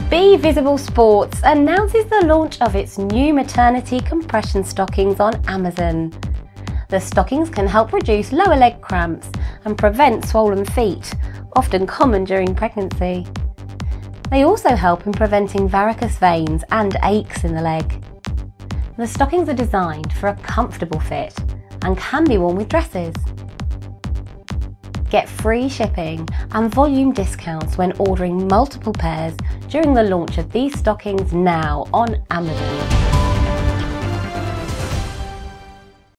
BeVisible Sports announces the launch of its new maternity compression stockings on Amazon. The stockings can help reduce lower leg cramps and prevent swollen feet, often common during pregnancy. They also help in preventing varicose veins and aches in the leg. The stockings are designed for a comfortable fit and can be worn with dresses. Get free shipping and volume discounts when ordering multiple pairs during the launch of these stockings now on Amazon.